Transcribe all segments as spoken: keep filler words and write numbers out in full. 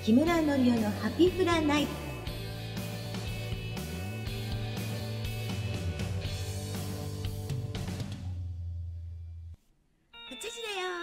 木村のりおのハピフラナイト。はちじだよ。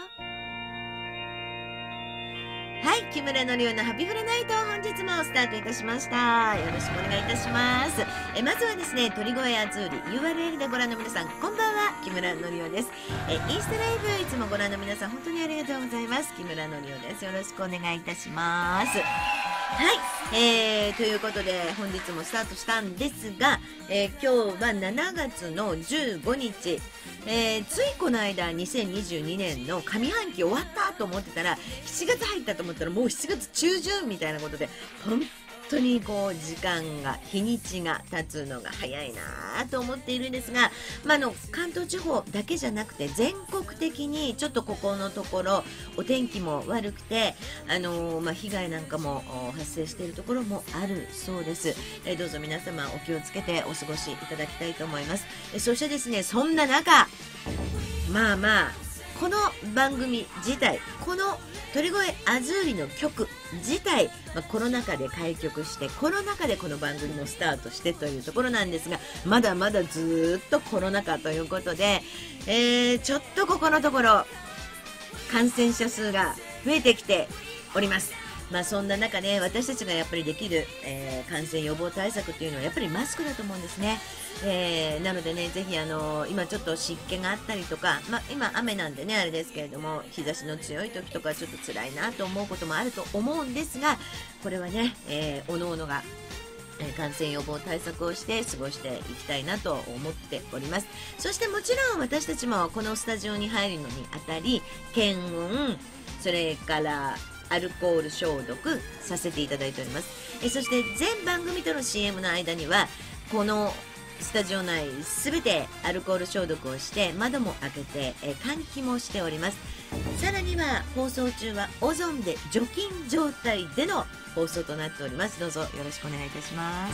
はい、木村のりおのハピフラナイト、本日もスタートいたしました。よろしくお願いいたします。えまずはですね、鳥越アズーリ ユーアールエル でご覧の皆さん、こんばんは、木村のりおです。えインスタライブいつもご覧の皆さん、本当にありがとうございます。木村のりおです。よろしくお願いいたします。はい、えー、ということで本日もスタートしたんですが、えー、今日はしちがつのじゅうごにち、えー、ついこの間にせんにじゅうにねんの上半期終わったと思ってたら、しちがつ入ったと思ったらもうしちがつちゅうじゅんみたいなことで、本当にこう時間が日にちが経つのが早いなと思っているんですが、まあ、あの関東地方だけじゃなくて全国的にちょっとここのところお天気も悪くて、あのーまあ、被害なんかも発生しているところもあるそうです。えー、どうぞ皆様お気をつけてお過ごしいただきたいと思います。えー、そしてですね、そんな中、まあまあこの番組自体、この鳥越アズーリの曲自体、まあ、コロナ禍で開局してコロナ禍でこの番組もスタートしてというところなんですが、まだまだずっとコロナ禍ということで、えー、ちょっとここのところ感染者数が増えてきております。まあそんな中ね、私たちがやっぱりできる、えー、感染予防対策っていうのはやっぱりマスクだと思うんですね。えー、なのでね、ぜひあのー、今ちょっと湿気があったりとか、まあ今雨なんでねあれですけれども、日差しの強い時とかちょっと辛いなと思うこともあると思うんですが、これはね、えー、おのおのが感染予防対策をして過ごしていきたいなと思っております。そしてもちろん私たちもこのスタジオに入るのにあたり、検温、それからアルコール消毒させていただいております。えそして全番組との シーエム の間にはこのスタジオ内すべてアルコール消毒をして窓も開けてえ換気もしております。さらには放送中はオゾンで除菌状態での放送となっております。どうぞよろしくお願いいたします。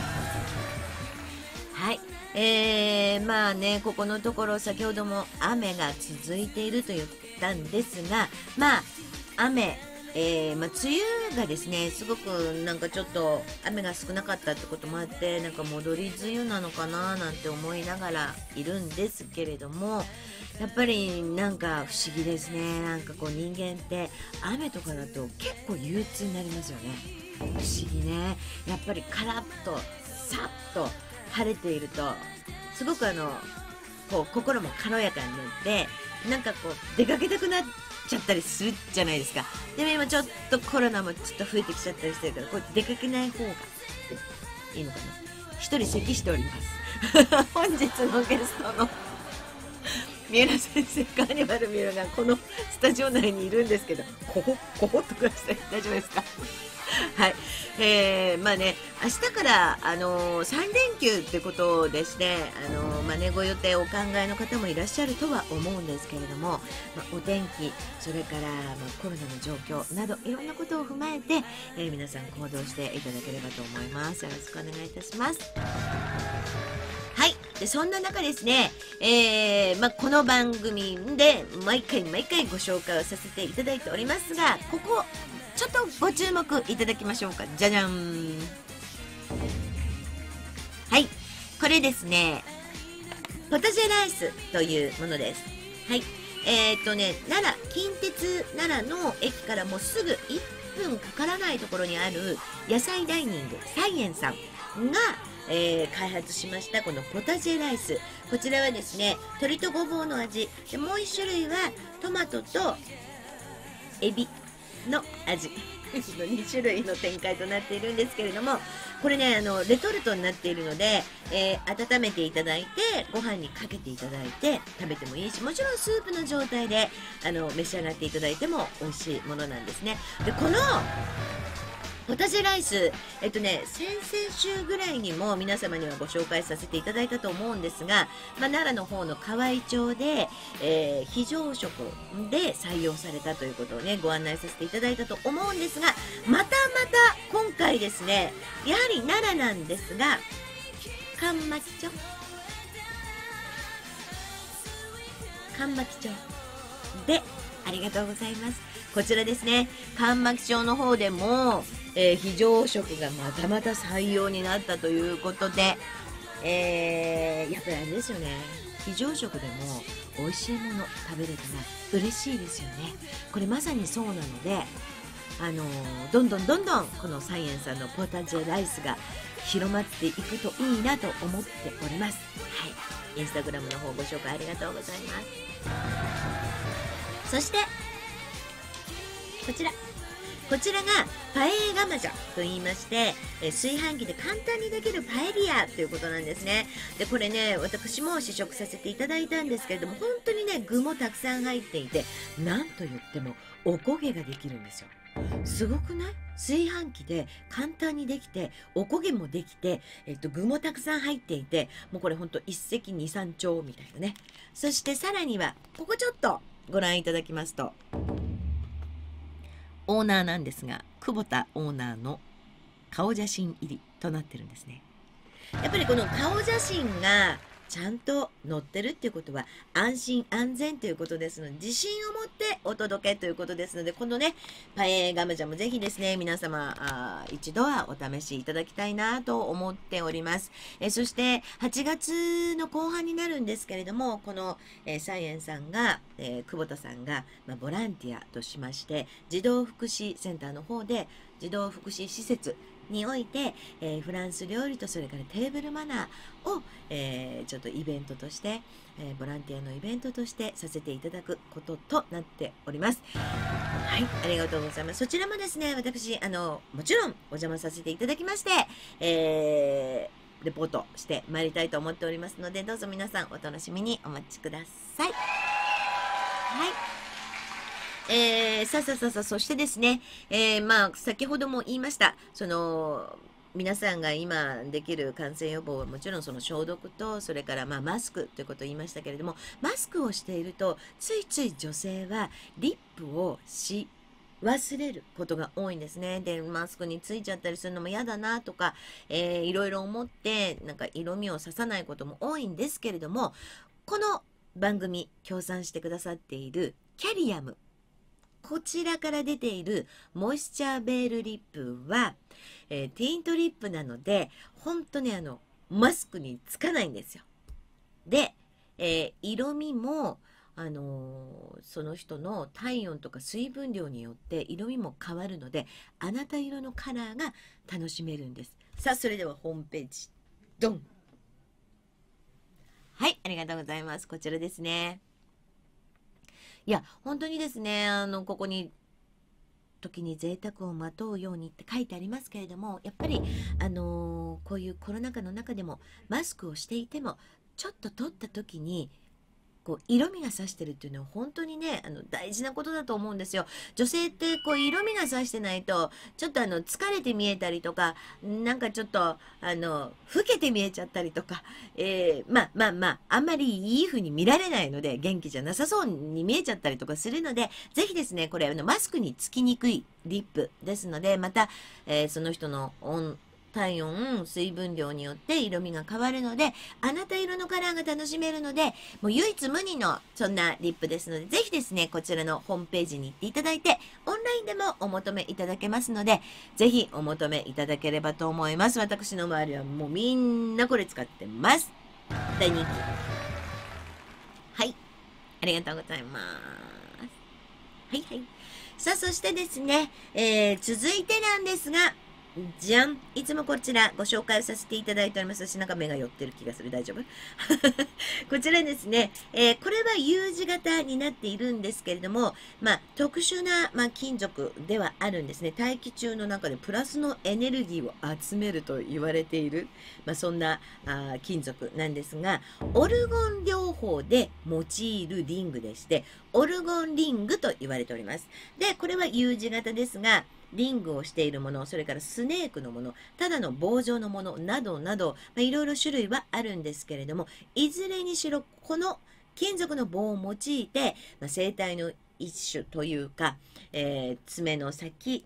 はい、えー、まあね、ここのところ先ほども雨が続いていると言ったんですが、まあ雨、えーまあ、梅雨がですね、すごくなんかちょっと雨が少なかったってこともあって、なんか戻り梅雨なのかななんて思いながらいるんですけれども、やっぱりなんか不思議ですね。なんかこう人間って雨とかだと結構憂鬱になりますよね。不思議ね。やっぱりカラッとさっと晴れているとすごくあのこう心も軽やかになって、なんかこう出かけたくなっちゃったりするじゃないですか。でも今ちょっとコロナもちょっと増えてきちゃったりしてるから、こう出かけない方がいいのかな。一人咳しております本日のゲストの三浦先生、カーニバル三浦がこのスタジオ内にいるんですけど、こほこほっとください。大丈夫ですかはい、えー、まあね、明日からあのー、さんれんきゅうってことでして、あのー、まあね、ご予定お考えの方もいらっしゃるとは思うんですけれども、まあ、お天気、それから、まあ、コロナの状況などいろんなことを踏まえて、えー、皆さん行動していただければと思います。よろしくお願いいたします。はい、でそんな中ですね、えーまあ、この番組で毎回毎回ご紹介をさせていただいておりますが、ここちょっとご注目いただきましょうか。じゃじゃん。はい、これですね、ポタジェライスというものです。はい、えー、っとね、奈良、近鉄奈良の駅からもうすぐいっぷんかからないところにある野菜ダイニングサイエンさんがえー、開発しましたこのポタジェライス。こちらはですね、鶏とごぼうの味で、もう一種類はトマトとエビの味のに種類の展開となっているんですけれども、これね、あのレトルトになっているので、えー、温めていただいてご飯にかけていただいて食べてもいいし、もちろんスープの状態であの召し上がっていただいても美味しいものなんですね。でこのポタジェライス、えっとね、先々週ぐらいにも皆様にはご紹介させていただいたと思うんですが、まあ、奈良の方の河合町で、えー、非常食で採用されたということをね、ご案内させていただいたと思うんですが、またまた今回ですね、やはり奈良なんですが、かんまき町、かんまき町で、ありがとうございます。 こちらですね、間膜症の方でも、えー、非常食がまたまた採用になったということで、えー、やっぱりあれですよね、非常食でも美味しいもの食べれたら嬉しいですよね。これまさにそうなので、あのー、どんどんどんどんこのサイエンさんのポタジェライスが広まっていくといいなと思っております。はい、インスタグラムの方ご紹介ありがとうございます。そしてこちらこちらがパエーガマジャと言いまして、え炊飯器で簡単にできるパエリアということなんですね。でこれね、私も試食させていただいたんですけれども、本当にね、具もたくさん入っていて、なんと言ってもおこげができるんですよ。すごくない？炊飯器で簡単にできて、おこげもできて、えっと、具もたくさん入っていて、もうこれほんと一石二三鳥みたいなね。そしてさらには、ここちょっとご覧いただきますと、オーナーなんですが、久保田オーナーの顔写真入りとなってるんですね。やっぱりこの顔写真がちゃんと載ってるっていうことは安心安全ということですので、自信を持ってお届けということですので、このね、パエーガムジャもぜひですね、皆様あ一度はお試しいただきたいなと思っております。えそしてはちがつの後半になるんですけれども、この、えー、サイエンさんが、えー、久保田さんが、まあ、ボランティアとしまして児童福祉センターの方で児童福祉施設において、えー、フランス料理とそれからテーブルマナーを、えー、ちょっとイベントとして、えー、ボランティアのイベントとしてさせていただくこととなっております。はい、ありがとうございます。そちらもですね、私あのもちろんお邪魔させていただきまして、えー、レポートしてまいりたいと思っておりますので、どうぞ皆さんお楽しみにお待ちください。はい。えー、さあさあさあさあ、そしてですね、えー、まあ、先ほども言いました、その、皆さんが今できる感染予防はもちろんその消毒と、それからまあマスクということを言いましたけれども、マスクをしていると、ついつい女性はリップをし忘れることが多いんですね。で、マスクについちゃったりするのも嫌だなとか、えー、いろいろ思って、なんか色味をささないことも多いんですけれども、この番組、協賛してくださっているキャリアム、こちらから出ているモイスチャーベールリップは、えー、ティントリップなので、本当にあの、マスクにつかないんですよ。で、えー、色味も、あのー、その人の体温とか水分量によって色味も変わるので、あなた色のカラーが楽しめるんです。さあ、それではホームページ、ドン。はい、ありがとうございます。こちらですね。いや、本当にですね、あの、ここに、時に贅沢をまとうようにって書いてありますけれども、やっぱり、あのーこういうコロナ禍の中でも、マスクをしていても、ちょっと取った時に、こう色味がさしてるっていうのは本当にね、あの大事なことだと思うんですよ。女性ってこう色味がさしてないとちょっとあの疲れて見えたりとか、なんかちょっとあの老けて見えちゃったりとか、えー、まあまあまああんまりいい風に見られないので、元気じゃなさそうに見えちゃったりとかするので、ぜひですね、これあのマスクにつきにくいリップですので、また、えー、その人の温体温、水分量によって色味が変わるので、あなた色のカラーが楽しめるので、もう唯一無二のそんなリップですので、ぜひですね、こちらのホームページに行っていただいて、オンラインでもお求めいただけますので、ぜひお求めいただければと思います。私の周りはもうみんなこれ使ってます。大人気。はい。ありがとうございます。はいはい。さあ、そしてですね、えー、続いてなんですが、じゃん。いつもこちらご紹介をさせていただいております。私なんか目が寄ってる気がする。大丈夫こちらですね、えー、これは U 字型になっているんですけれども、まあ、特殊な、まあ、金属ではあるんですね。大気中の中でプラスのエネルギーを集めると言われている、まあ、そんなあ金属なんですが、オルゴン療法で用いるリングでして、オルゴンリングと言われております。で、これは U 字型ですが、リングをしているもの、それからスネークのもの、ただの棒状のものなどなど、まあ、いろいろ種類はあるんですけれども、いずれにしろこの金属の棒を用いて、まあ、生体の一種というか、えー、爪の先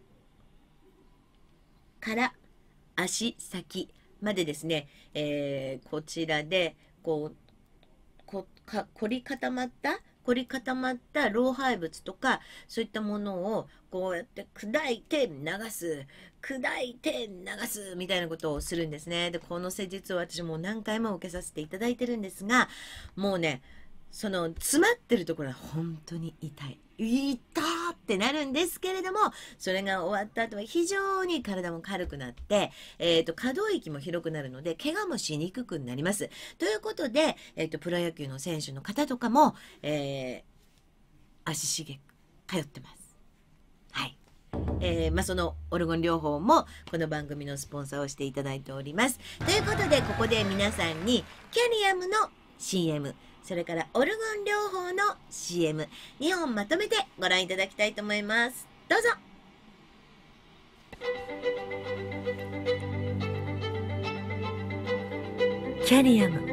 から足先までですね、えー、こちらでこうこか凝り固まった凝り固まった老廃物とかそういったものをこうやって砕いて流す砕いて流すみたいなことをするんですね。でこの施術を私も何回も受けさせていただいてるんですが、もうねその詰まってるところは本当に痛い痛ーってなるんですけれども、それが終わった後は非常に体も軽くなって、えー、と可動域も広くなるので怪我もしにくくなります。ということで、えー、とプロ野球の選手の方とかも、えー、足しげく通ってます。はい。えーまあ、そのオルゴン療法もこの番組のスポンサーをしていただいております。ということでここで皆さんにキャリアムの シーエム、 それからオルゴン療法の シーエムに 本まとめてご覧いただきたいと思います。どうぞ。キャリアム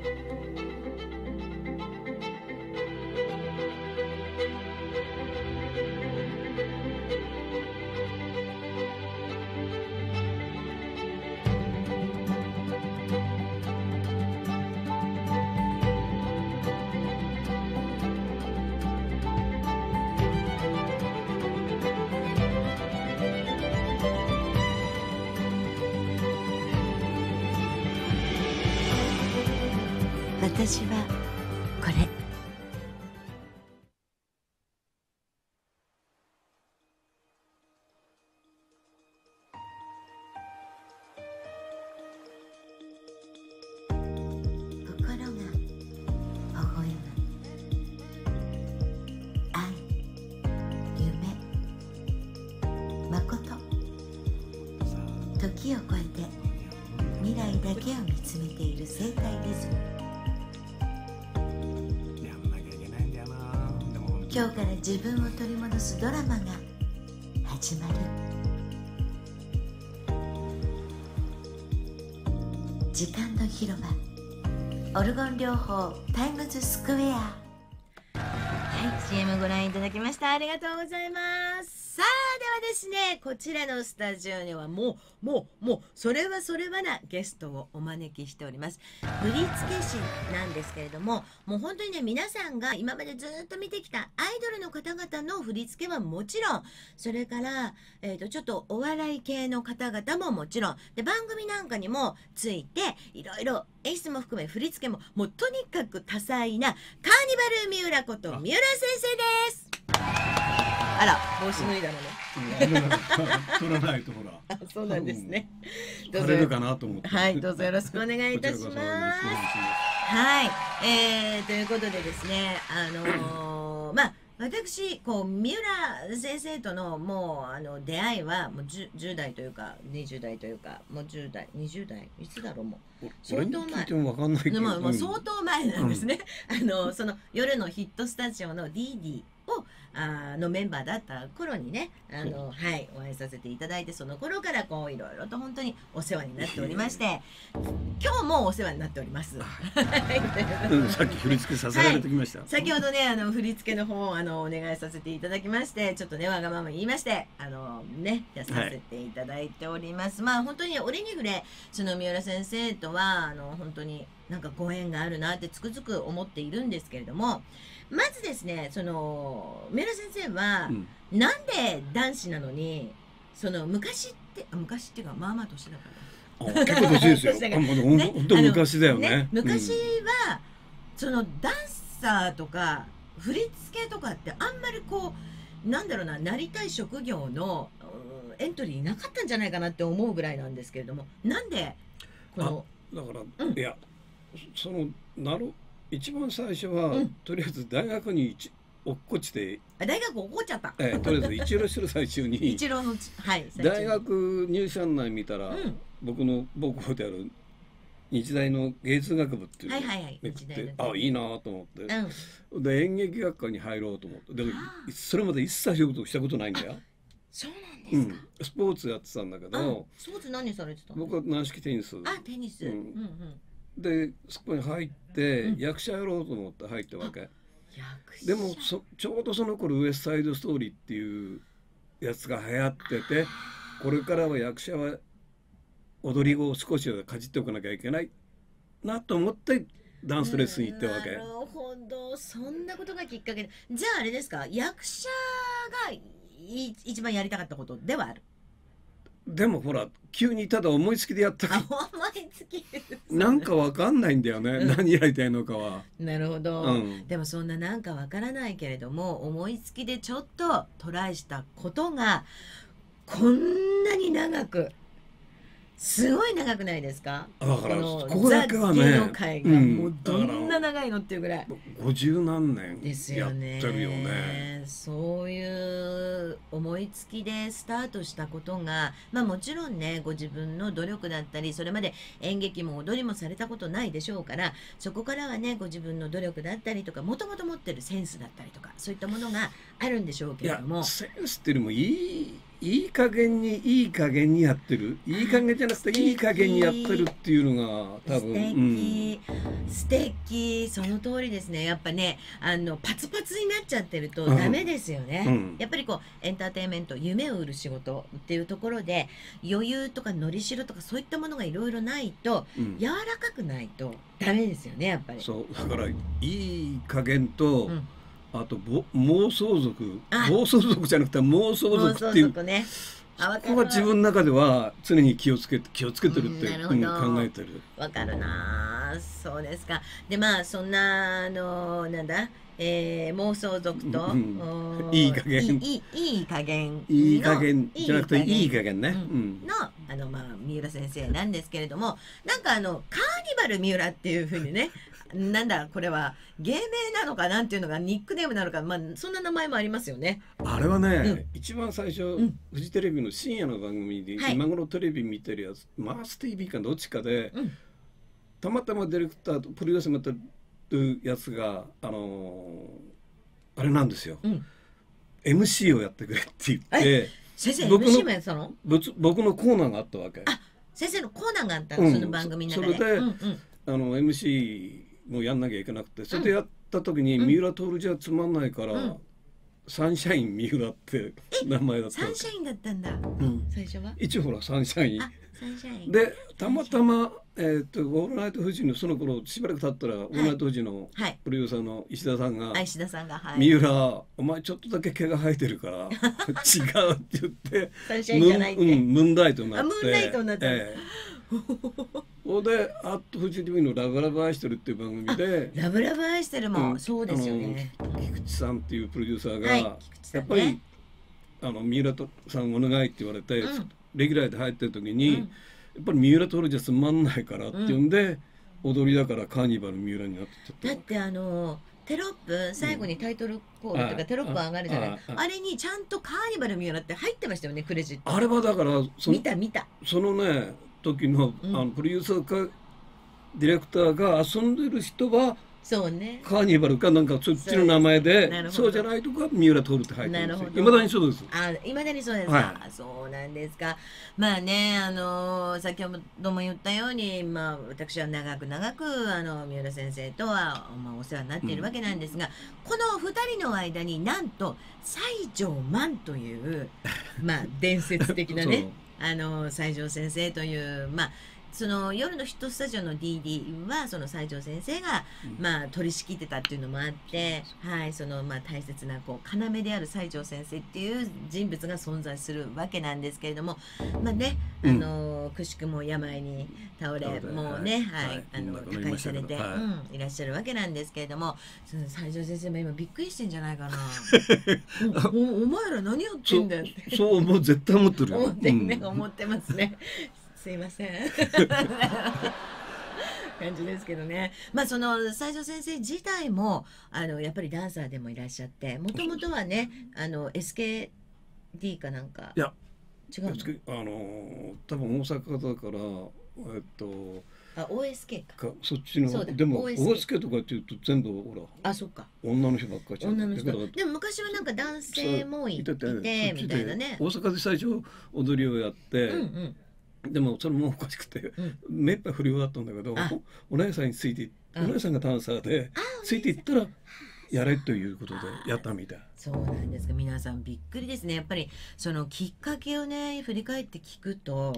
私はこれ。心が微笑む愛、夢、誠、時を超えて未来だけを見つめている生態リズム。今日から自分を取り戻すドラマが始まる。時間の広場、オルゴン療法タイムズスクエア。はい、シーエム ご覧いただきました。ありがとうございます。さあ、ではですね、こちらのスタジオにはもうもうもうそれはそれはなゲストをお招きしております。振付師なんですけれども、もう本当にね、皆さんが今までずっと見てきたアイドルの方々の振り付けはもちろん、それから、えーと、ちょっとお笑い系の方々ももちろんで、番組なんかにもついていろいろ演出も含め振り付けももうとにかく多彩なカーニバル三浦こと三浦先生です。あら、帽子脱いだのね。 取らないとほら。 あ、そうなんですね。 どうぞ。るかなと思って。 はい、どうぞよろしくお願いいたします。はい、えー、ということでですね、あのー、まあ。私こう三浦先生とのもうあの出会いはもう 10, じゅう代というかにじゅう代というかもうじゅう代にじゅう代いつだろう、もう相当前。聞いても分かんないけど、 まあ、まあ相当前なんですね。うん、あのその夜のヒットスタジオの ディーディー をあのメンバーだった頃にね、あのはいお会いさせていただいて、その頃からこういろいろと本当にお世話になっておりまして、今日もお世話になっております。 さっき振り付けさせられてきました。はい、 先ほどねあの振り付けの方をあのお願いさせていただきまして、ちょっとねわがまま言いましてあのねやさせていただいております。はい、まあ本当に折に触れその三浦先生とはあの本当になんかご縁があるなってつくづく思っているんですけれども、まずですね、その三浦先生は、うん、なんで男子なのにその昔って昔っていうかまあまあ年だから。 あ、結構年ですよ。本当昔だよね。ね、 昔は、うん、そのダンサーとか振り付けとかってあんまりこうなんだろうな、なりたい職業のエントリーなかったんじゃないかなって思うぐらいなんですけれども、なんでこのだから、うん、いやそのなる一番最初は、うん、とりあえず大学に落っこちて、 大学落っこっちゃった、 ええ、とりあえず一浪してる最中に一浪の、はい、 大学入試案内見たら、うん、僕の母校である日大の芸術学部っていうのをめくって、あ、いいなと思って、うん、で演劇学科に入ろうと思って、でもそれまで一切そういうことしたことないんだよ。 そうなんですか。 うん、スポーツやってたんだけど、 スポーツ何されてたの？ 僕は軟式テニス。 あ、テニス。うんうんうん、でそこに入って、うん、役者やろうと思って入ったわけ。でもそちょうどその頃ウエストサイドストーリーっていうやつが流行ってて、これからは役者は踊り子を少しはかじっておかなきゃいけないなと思ってダンスレッスン行ったわけ。 なるほど、そんなことがきっかけで。じゃああれですか、役者がい一番やりたかったことではある？ でもほら急にただ思いつきでやったか思いつきなんかわかんないんだよね、うん、何やりたいのかは。 なるほど、うん、でもそんななんかわからないけれども思いつきでちょっとトライしたことがこんなに長くすごい長くないですか？ だからここだけはね、 芸能界がもうどんな長いのっていうぐらい、 ごじゅうなんねんですよね。 やってるよね。 そういう思いつきでスタートしたことが、まあもちろんねご自分の努力だったりそれまで演劇も踊りもされたことないでしょうから、そこからはねご自分の努力だったりとかもともと持ってるセンスだったりとかそういったものがあるんでしょうけれども、 いやセンスっていうよりもいいいい加減にいい加減にやってる、いい加減じゃなくていい加減にやってるっていうのが多分素敵、うん、素敵、その通りですね。やっぱねあのパツパツになっちゃってるとダメですよね、うん、やっぱりこうエンターテインメント夢を売る仕事っていうところで余裕とかのりしろとかそういったものがいろいろないと、うん、柔らかくないとダメですよねやっぱり。 そうだからいい加減と、うん、あと妄想族、妄想族じゃなくて妄想族っていう、 ね、 ここは自分の中では常に気をつけて気をつけてるって、うん、考えてる。 わかるな、そうですか。でまあそんなあのなんだ、えー、妄想族と、うん、 いい加減いいいい加減いい加減じゃなくていい加減ね、 うん、のあのまあ三浦先生なんですけれども、なんかあのカーニバル三浦っていうふうにねなんだこれは芸名なのかなんていうのがニックネームなのか、まあそんな名前もありますよね。 あれはね、うん、一番最初、うん、フジテレビの深夜の番組で、はい、今頃テレビ見てるやつマース ティーブイ かどっちかで、うん、たまたまディレクターとプロデューサーもやってるやつがあのー、あれなんですよ、うん、エムシー をやってくれって言って先生 エムシー もやったの？ 僕のコーナーがあったわけ。 あ、先生のコーナーがあったの、うん、その番組の中で。 それで、うんうん、あの エムシーもうやんなきゃいけなくて、それでやった時に、うん、三浦徹じゃつまんないから、うん、サンシャイン三浦って名前だった。 サンシャインだったんだ、うん、最初は一応ほらサンシャインサンシャインでたまたま、えー、とオールナイトフジのその頃しばらく経ったら、はい、オールナイトフジのプロデューサーの石田さんが、 はい、石田さんが、はい、 三浦お前ちょっとだけ毛が生えてるから違うって言ってサンシャインじゃないって、 ムン、ムンライトになって、 ムンライトになった、えーそれであとフジテレビのラブラブ愛してるっていう番組でラブラブ愛してるも、うん、そうですよね。 菊池さんっていうプロデューサーが、はいね、やっぱりあの三浦さんお願いって言われて、うん、レギュラーで入ってる時に、うん、やっぱり三浦徹じゃつまんないからっていうんで、うん、踊りだからカーニバル三浦になってちゃった。 だってあのテロップ最後にタイトルコールとか、うん、テロップ上がるじゃない、あ, あ, あ, あれにちゃんとカーニバル三浦って入ってましたよね、クレジット。 あれはだからそ見た見たそのね時 の,、うん、あのプロデューサーかディレクターが遊んでる人はそうねカーニバルかなんかそっちの名前で、 そう, そうじゃないとか三浦徹って入ってるんですよ。いまだにそうです。 あ、いまだにそうですか、はい、そうなんですか。まあね、あのー、先ほども言ったように、まあ、私は長く長くあの三浦先生とは、まあ、お世話になっているわけなんですが、うん、このふたりの間になんと西条万というまあ伝説的なねあの西条先生というまあその夜のヒットスタジオの ディーディー はその西条先生が、うん、まあ取り仕切ってたっていうのもあって、はい、そのまあ大切なこう要である西条先生っていう人物が存在するわけなんですけれども、まあね、あの、うん、くしくも病に倒れ、もうね、はい、はい、あの他界されて、はい、うん、いらっしゃるわけなんですけれども、その西条先生も今びっくりしてんじゃないかなお, お, お前ら何やってんだよってそう、もう絶対思ってるよ思ってね、うん、思ってますねすいません感じですけどね。まあその西条先生自体もあのやっぱりダンサーでもいらっしゃって、もともとはねあの エスケーディー かなんかいや違うの、 あの多分大阪だからえっとあ オーエスケー か, かそっちのでも オーエスケー とかっていうと全部ほらあそっか女の人ばっかり女の人でも昔はなんか男性もいててみたいなね。 大阪で最初踊りをやって、うんうんでもそれもおかしくて、うん、目いっぱい振り終わったんだけど、お姉さんについてお姉さんがダンサーでついていったらやれということでやったみたい。 そうなんですか。皆さんびっくりですね。やっぱりそのきっかけをね振り返って聞くと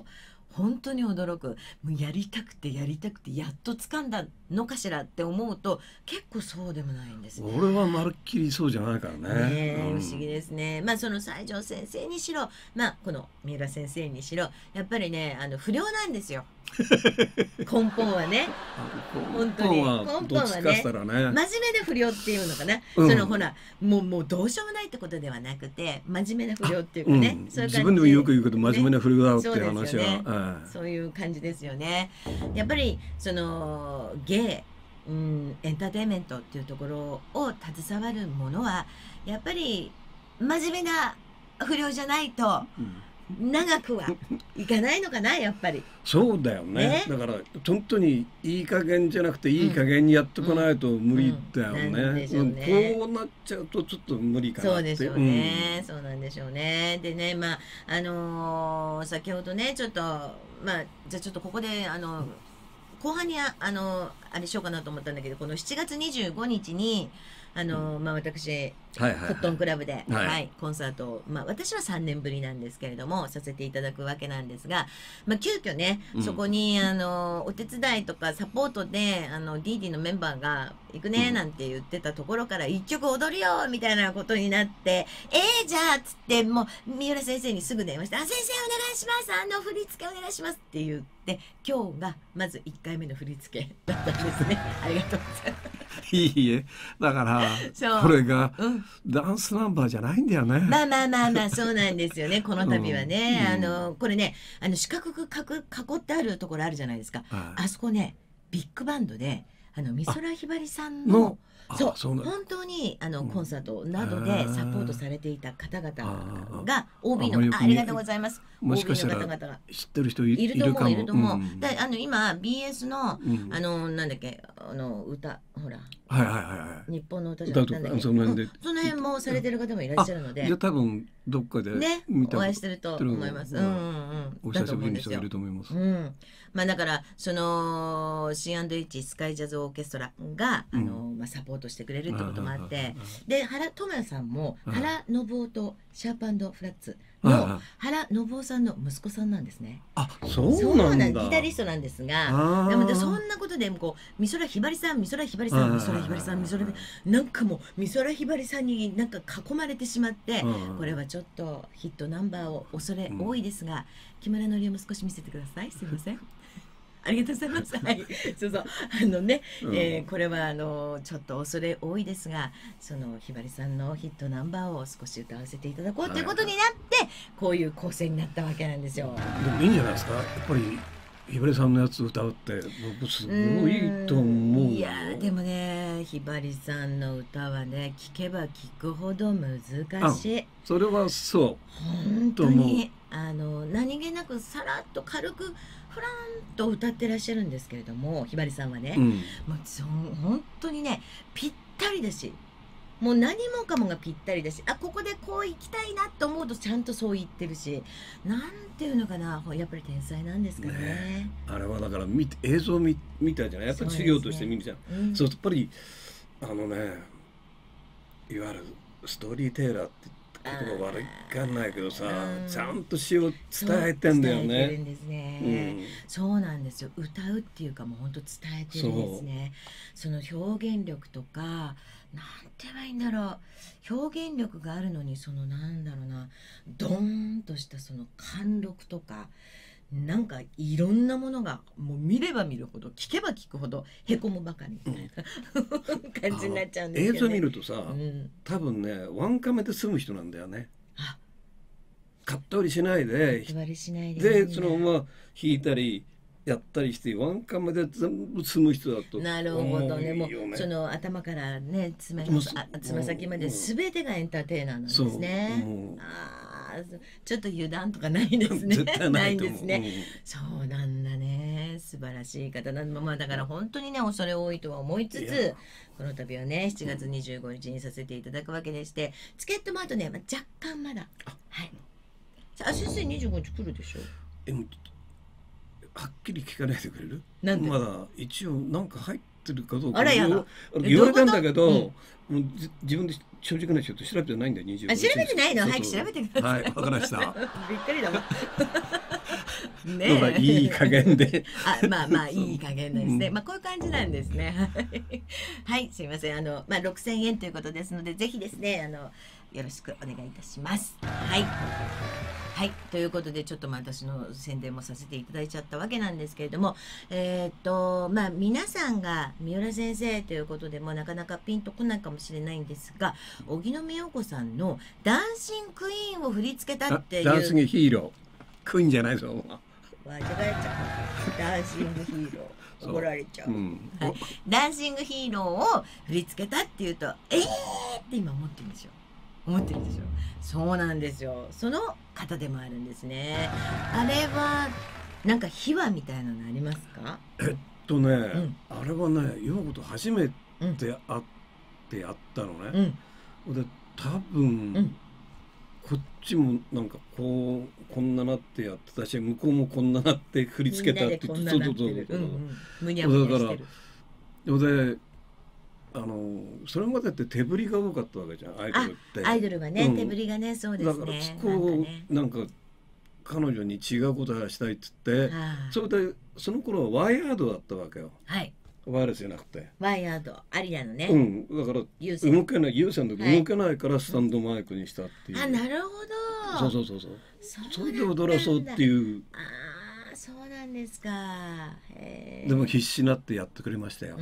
本当に驚く。もうやりたくてやりたくてやっと掴んだのかしらって思うと結構そうでもないんです。 俺はまるっきりそうじゃないからね。 ね、うん、不思議ですね。まあその西条先生にしろ、まあこの三浦先生にしろ、やっぱりねあの不良なんですよ。根本はね。本当に根本はね、真面目な不良っていうのかな。うん、そのほらもうもうどうしようもないってことではなくて真面目な不良っていうかね。うん、そういう感じ。 自分でもよく言うけど真面目な不良だっていう話は、 ね、そういう感じですよね。やっぱりその芸、うん、エンターテインメントっていうところを携わるものはやっぱり真面目な不良じゃないと。うん、長くはいかないのかなやっぱり。 そうだよね。ね、だから本当にいい加減じゃなくていい加減にやってこないと無理だよね。こうなっちゃうとちょっと無理かなって。 そうでしょうね。うん、そうなんでしょうね。でね、まああのー、先ほどねちょっとまあじゃあちょっとここであの後半にああのあれしようかなと思ったんだけど、このしちがつにじゅうごにちにあの、うん、まあ私、コットンクラブで、はいはい、コンサートを、まあ、私はさんねんぶりなんですけれどもさせていただくわけなんですが、まあ、急遽ね、うん、そこにあのお手伝いとかサポートであの ディーディー のメンバーが行くねなんて言ってたところから一曲踊るよみたいなことになって、えー、じゃあっつってもう三浦先生にすぐ電話して「あ先生お願いしますあの振り付けお願いします」って言って今日がまずいっかいめの振り付けだったんですね。ありがとうございます。 いいえだからこれがダンスナンバーじゃないんだよね。 まあまあまあまあそうなんですよね。この度はね、うん、あのこれねあの四角く囲ってあるところあるじゃないですか。あ, あそこねビッグバンドであの美空ひばりさんのそうそう本当にあの、うん、コンサートなどでサポートされていた方々が オービー の あ, ありがとうございますもしかしたら知ってる人いると思ういると思う、うん、 であの今 ビーエス の、うん、あのなんだっけあの歌ほらはいはいはいはい。 日本の歌じゃなくて、ね、 その辺で、 その辺もされてる方もいらっしゃるので、 じゃあ多分どっかでねお会いしてると思います。うんうんうん。 お久しぶりに人がいると思います。 うん。まあだからその シーアンドエイチ スカイジャズオーケストラがあのまあサポートしてくれるってこともあって、で原智也さんも原信夫とシャープ&フラッツの原信夫さんの息子さんなんですね。 あ、そうなんだ。 ギタリストなんですが、でもでそんなことでこう美空ひばりさん、美空ひばりさん、美空ひばりさん、美空なんかもう美空ひばりさんになんか囲まれてしまって、これはちょっとヒットナンバーを恐れ多いですが、木村のりおも少し見せてください。すみません。ありがとうございます。はい、そうそうあのね、うん、えー、これはあのちょっと恐れ多いですが、そのひばりさんのヒットナンバーを少し歌わせていただこうということになって、はい、こういう構成になったわけなんですよ。 でもいいんじゃないですか。やっぱりひばりさんのやつ歌うって僕すごいと思う。 いやでもねひばりさんの歌はね聞けば聞くほど難しい。 それはそう本当にあの何気なくさらっと軽くフランと歌ってらっしゃるんですけれども、ひばりさんはね、うん、もうそ本当にねぴったりだし、もう何もかもがぴったりだし、あここでこう行きたいなと思うとちゃんとそう言ってるし、なんていうのかな、やっぱり天才なんですか ね, ねあれはだから見て映像見見たじゃない、やっぱり資料として見るじゃん。そう、ねうん、そうやっぱりあのねいわゆるストーリーテイラーって言葉悪いかんないけどさ、ちゃんと詩を伝えてんだよね。 伝えてるんですね、うん、そうなんですよ。歌うっていうかもう本当伝えてるんですね。その表現力とかなんて言えばいいんだろう、表現力があるのにそのなんだろうな、ドーンとしたその貫禄とかなんかいろんなものがもう見れば見るほど聞けば聞くほどへこむばかりみたいな、うん、感じになっちゃうんですけど、ね、 映像見るとさ、うん、多分ねワンカメで済む人なんだよね。あカット割りしないででそのまま弾いたりやったりしてワンカメで全部済む人だと。 なるほどね。もうその頭からねつま先まで全てがエンターテイナーなんですね。あちょっと油断とかないですね。ないんですね、うん、そうなんだね。素晴らしい方なんだ、まあ、だから本当にね恐れ多いとは思いつつ、この度はねしちがつにじゅうごにちにさせていただくわけでして、チケットもあとね、まあ、若干まだはいあ先生にじゅうごにち来るでしょ。 えはっきり聞かないでくれる？ なんでまだ一応なんか入ってるかどうか言われたんだけど、うん、もう自分で正直なちょっと調べてないんだよ。にじゅうごにちあ調べてないの？早く調べてください。 はい、わかりました。 びっくりだわのがいい加減であ、まあまあいい加減ですね、うん、まあこういう感じなんですねはい、すいません、あのまあろくせんえんということですので、ぜひですね、あのよろしくお願いいたします。はいはい、ということでちょっとまあ私の宣伝もさせていただいちゃったわけなんですけれども、えー、っとまあ皆さんが三浦先生ということでもなかなかピンとこないかもしれないんですが、荻野目洋子さんの「ダンシングクイーン」を振り付けたっていう。 ダンシングヒーロークイーンじゃないぞ。 間違えちゃう。ダンシングヒーロー怒られちゃう、うんはい、ダンシングヒーローを振り付けたっていうとえーって今思ってるんですよ。思ってるんですよ。そうなんですよ。その方でもあるんですね。あれはなんか秘話みたいなのありますか？ えっとね、うん、あれはね、陽子と初めて会ってやったのね。うん、で多分、うん、こっちもなんかこうこんななってやってたし、向こうもこんななって振り付けたって言って、そうそうそうそう。 むにゃむにゃしてる。であのそれまでって手振りが多かったわけじゃん、アイドルって。 アイドルはね、うん、手振りがね、そうですね。 だからそこをなんか彼女に違うことがしたいっつって、それでその頃はワイヤードだったわけよ。はい。ワイヤレスじゃなくて。 ワイヤードありなのね。 うん、だから動けない、有線で動けないからスタンドマイクにしたっていう。 あ、なるほど。そうそうそうそう。それで踊らそうっていう。 ああ、そうなんですか。 へえ。でも必死になってやってくれましたよ。 うん。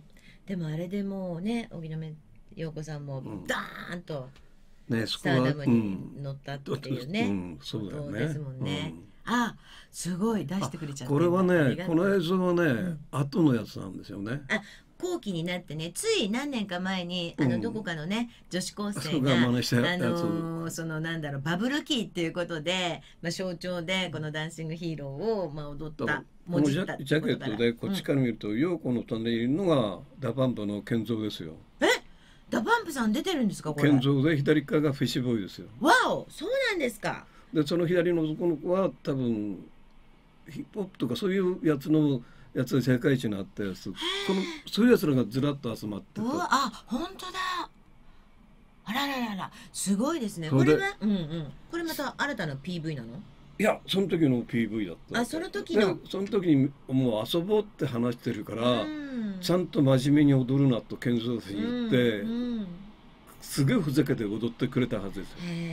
でもあれでもうね、荻野目洋子さんもダーンとスターダムに乗ったっていうね、ことですもんね。あ、すごい出してくれちゃった。 これはね、この映像はね、後のやつなんですよね。 あ、後期になってね、つい何年か前にあのどこかのね女子高生があのそのなんだろうバブル期っていうことで、まあ象徴でこのダンシングヒーローをまあ踊った。 このジャケットでこっちから見ると、陽子の隣にいるのがダパンプの健三ですよ。 え、ダパンプさん出てるんですかこれ？ 健三で左側がフィッシュボーイですよ。 わお、そうなんですか。 でその左の男の子は多分ヒップホップとかそういうやつのやつで世界一になったやつ、このそういうやつらがずらっと集まってて、 あ、本当だ。あらららら、すごいですね。これは、うんうん、これまた新たな ピーブイ なの？ いや、その時の ピーブイ だった。 あ、その時の。 その時にもう遊ぼうって話してるから、ちゃんと真面目に踊るなと健三さんに言って、すごいふざけて踊ってくれたはずですよ。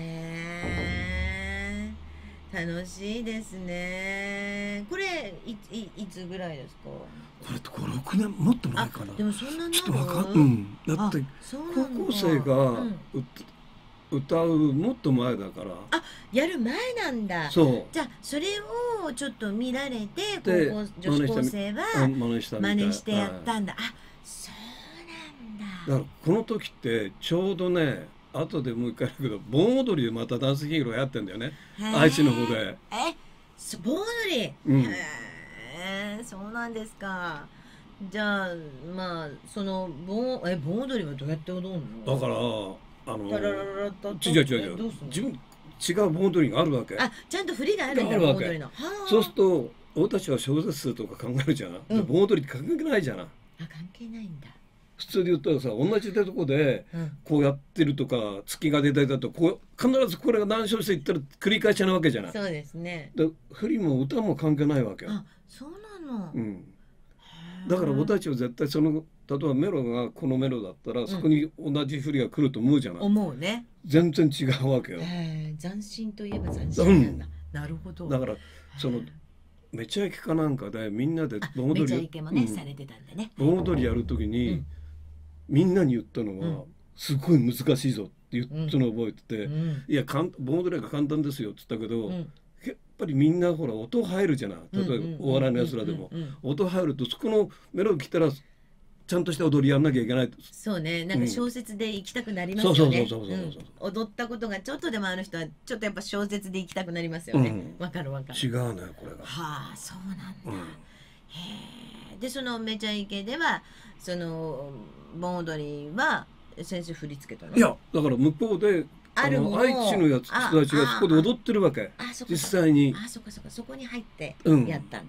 へー、楽しいですね。これいいいつぐらいですか？これってごろくねんもっと前かな。 でもそんなちょっとわかん、うん、だって高校生が歌うもっと前だから。 あ、やる前なんだ。 そう。 じゃあそれをちょっと見られて高校女子高生は真似してやったんだ。あ、そうなんだ。 だからこの時ってちょうどね、後でもう一回だけど盆踊りでまたダンスヒーローやってんだよね、愛知の方で。 え、盆踊り。うん。へえ、そうなんですか。じゃあまあその盆え盆踊りはどうやって踊るの？ だからあの違う違う違う、自分違う盆踊りがあるわけ。 あ、ちゃんと振りがあるんだ、盆踊りの。 そうすると俺たちは小説とか考えるじゃん。盆踊りって関係ないじゃん。あ、 関係ないんだ。 普通で言ったらさ、同じとこでこうやってるとか、月が出たりだとこう必ずこれが何小節いったら繰り返しなわけじゃない。 そうですね。 で振りも歌も関係ないわけよ。 あ、そうなの。 うん。だから俺たちは絶対その例えばメロがこのメロだったら、そこに同じ振りが来ると思うじゃない。 思うね。 全然違うわけよ。 斬新といえば斬新なんだ。なるほど。 だからそのめちゃイケかなんかでみんなで盆踊り、 めちゃイケもねされてたんだね。 盆踊りやるときにみんなに言ったのはすごい難しいぞって言ったのを覚えてて、いや盆踊りが簡単ですよって言ったけど。やっぱりみんなほら音入るじゃない。例えばお笑いのやつらでも音入るとそこのメロディー来たらちゃんとした踊りやんなきゃいけない。 そうね、なんか小説で行きたくなりますよね。踊ったことがちょっとでもある人はちょっとやっぱ小説で行きたくなりますよね。わかるわかる。 違うねこれが。 はあ、そうなんだ。へえ。でそのめちゃイケではその盆踊りは先生振り付けたの？ いやだから向こうで。あの愛知のやつ人たちがそこで踊ってるわけ。実際に。 あ、そこそこそこに入ってやったんだ。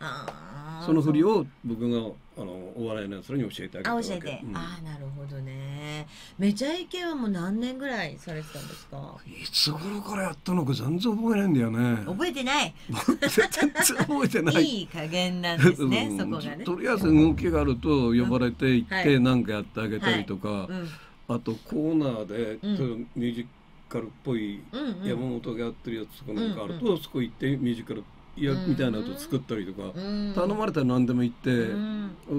その振りを僕があのお笑いのやつらに教えてあげたわけ。 あ、教えて、うん、ああ、なるほどね。めちゃイケはもう何年ぐらいされてたんですか？ いつ頃からやったのか全然覚えないんだよね。 覚えてない。 全然覚えてない。 いい加減なんですね、うん、そこがね。 とりあえず動きがあると呼ばれて行って何かやってあげたりとか、はいはい、うん、あとコーナーで、うん、ミュージカルっぽい山本がやってるやつとかなんかあると、うんうん、そこ行ってミュージカルやみたいなのを作ったりとか、うん、頼まれたら何でも言って、うん、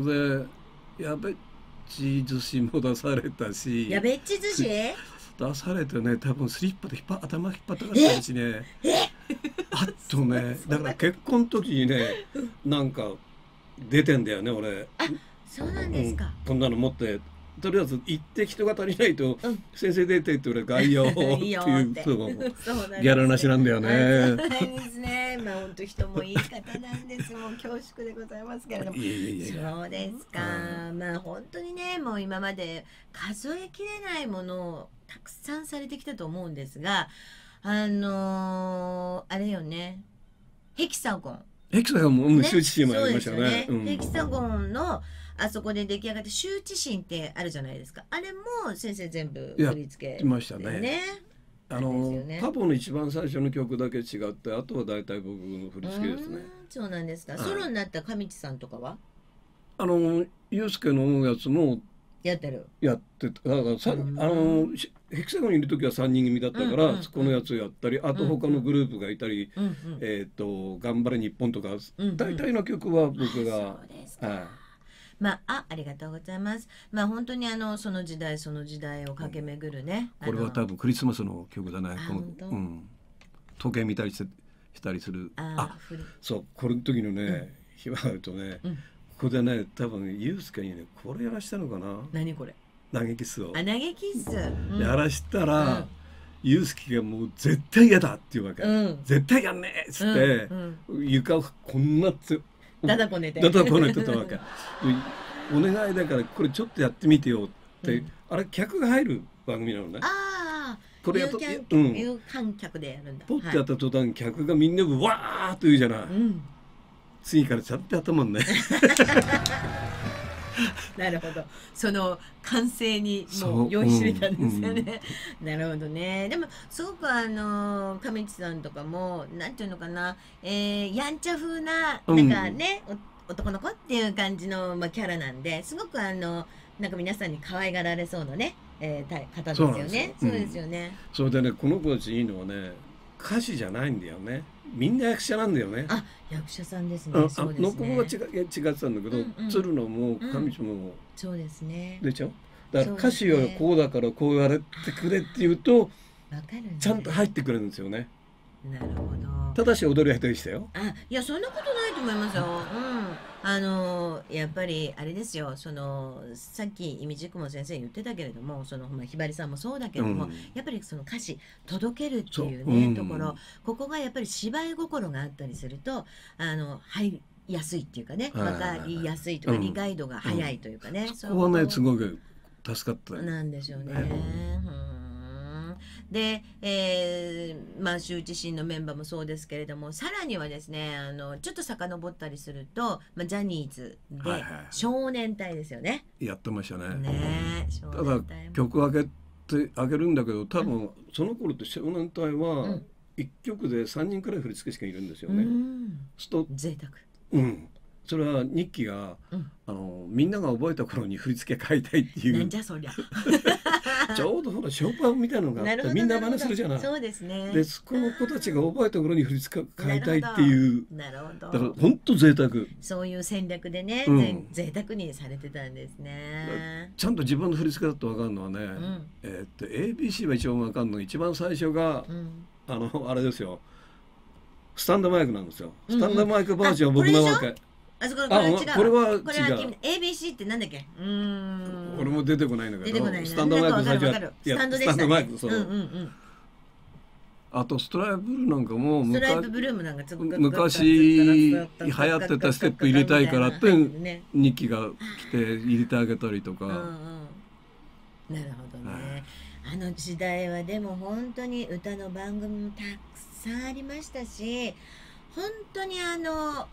でやべっち寿司も出されたし、 やべっち寿司出されてね、多分スリッパで引っ張頭引っ張ったかったしね。あとね、だから結婚の時にね、なんか出てんだよね俺。 あ、そうなんですか。 うん、こんなの持ってとりあえず行って人が足りないと、うん、先生出てって俺外野っていうそうギャラなしなんだよね。 そうなんですね。まあ本当人もいい方なんです。もう恐縮でございますけれども。 いやいやいやそうですか。まあ本当にね、もう今まで数えきれないものをたくさんされてきたと思うんですが、あのー、あれよね、ヘキサゴン。 ヘキサゴンも羞恥心もありましたね。 ヘキサゴンのあそこで出来上がって羞恥心ってあるじゃないですか。あれも先生全部振り付け、ね、 やましたね。あのね、タボの一番最初の曲だけ違って、あとは大体僕の振り付けですね。 そうなんですか。ソロになった上地さんとかはあのユースケのやつもやってるやってた。だからさ、あのヘキサゴンにいる時はさんにん組だったから、うんうん、そこのやつやったり、あと他のグループがいたり、うんうん、えっ、ー、と頑張れ日本とか、うんうん、大体の曲は僕が、 そうですか。はい、まあ、あ、ありがとうございます。まあ本当にあのその時代その時代を駆け巡るね。 これは多分クリスマスの曲だね。この、うん、時計見たりしてしたりする。あ、そうこれの時のね、暇あるとね、うん、ここでね多分ユースケにねこれやらしたのかな。 何これ？ 投げキスを。 あ、投げキス。うん、 やらしたら、うん、ユースケがもう絶対嫌だっていうわけ。うん、絶対やんねえっつって、うんうん、床をこんなつ。 だだこねてだだこねてたわけ。お願いだからこれちょっとやってみてよって、うん、あれ客が入る番組なのね。 ああ、 これやっと有観客でやるんだ。 ポッてやった途端客がみんなわーっと言うじゃない、うん、次からちゃんとやったもんね。 なるほど、その完成にもう酔いしれたんですよね。うんうん、なるほどね。でもすごくあの上地さんとかもなんていうのかな、えー、やんちゃ風ななんかね、うん、男の子っていう感じの、まあ、キャラなんですごくあのなんか皆さんに可愛がられそうなね、えー、方ですよね。そうですよね。 それでね、この子たちいいのはね、歌手じゃないんだよね。みんな役者なんだよね。 あ、役者さんですね。 あ、の子が違違ってたんだけど、うんうん、鶴野も上地も、うん、 そうですね。 出ちゃう。だから歌手はこうだからこうやれてくれって言うと、 わかるんですね、 ちゃんと入ってくれるんですよね。 なるほど。 ただし踊り下手でしたよ。 あ、いやそんなことないと思いますよ。うん、あのやっぱりあれですよ。そのさっきいみじくも先生言ってたけれども、そのまあひばりさんもそうだけれども、うん、やっぱりその歌詞届けるっていうね、うん、ところ、ここがやっぱり芝居心があったりすると、あの入りやすいっていうかね、わかりやすいとか、うん、理解度が早いというかね。 そこはねすごく助かった。 なんでしょうね。うんで、えー、まあ羞恥心のメンバーもそうですけれども、さらにはですね、あのちょっと遡ったりすると、まあ、ジャニーズで少年隊ですよね、はいはい、 やってましたね。 ね、 ただ曲上げてあげるんだけど、多分その頃って少年隊はいっきょくでさんにんくらい振り付け師がいるんですよね。うん、 スト贅沢。 うん、それは日記が、うん、あのみんなが覚えた頃に振り付け変えたいっていう。 なんじゃそりゃ。 ちょうどほらショーパンみたいなのがあってみんな真似するじゃない。 そうですね。 でそこの子たちが覚えた頃に振り付け変えたいっていう。 なるほど。 だから本当贅沢。 そういう戦略でね、うん、贅沢にされてたんですね。 ちゃんと自分の振り付けだと分かるのはね、うん、えー、っと エービーシー は一番分かるのが一番最初が、うん、あのあれですよ。スタンドマイクなんですよ。スタンドマイクバージョンは僕のわけ。 あそここれ違う。 これは違う。 これは エービーシー ってなんだっけ？うーん。 俺も出てこないんだけど。 出てこないね。 スタンドマイク最初はスタンドでしたね。スタンドマイクそう。うんうんうん。 あとストライプブルーなんかもストライプブルーもなんかちょっと昔流行ってたステップ入れたいからって日記が来て入れてあげたりとか。うんうん。 なるほどね。あの時代はでも本当に歌の番組もたくさんありましたし、本当にあの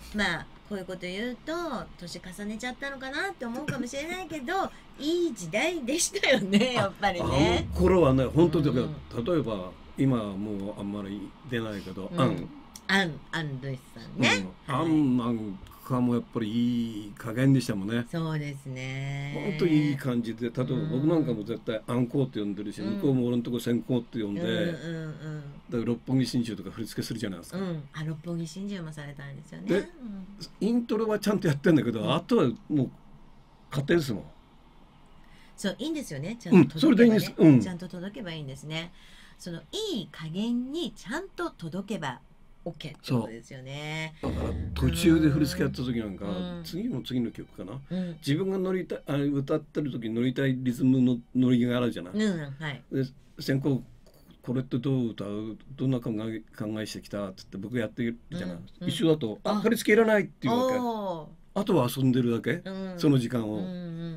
まあこういうこと言うと年重ねちゃったのかなって思うかもしれないけどいい時代でしたよねやっぱりね。 あの頃はね本当だけど、うん、例えば今はもうあんまり出ないけど、うん、アンアンアン・ルイスさんね、 うん、アンなんかもやっぱりいい加減でしたもんね。 そうですね。 本当にいい感じで、例えば僕なんかも絶対アンコーって呼んでるし、うん、向こうも俺のとこ先行って呼んで、うんうんうん、だから六本木真珠とか振り付けするじゃないですか、 うん、あ六本木真珠もされたんですよね。 で、うん、イントロはちゃんとやってんだけど、うん、あとはもう勝手ですもん。 そういいんですよね、ちゃんと届けばね、うん、それでいいんです、うん、ちゃんと届けばいいんですね。そのいい加減にちゃんと届けば OK ってことですよね。 だから途中で振り付けやった時なんか、うん、次の次の曲かな、うん、自分が乗りたいあ歌ってる時に乗りたいリズムの乗りがあるじゃない、うんはい、で先行これってどう歌うどんな考え考えしてきたって言って僕やってるじゃない、うん、一緒だと、うん、あ振り付けいらないっていうわけ。あとは遊んでるだけ、うん、その時間を、うんうん、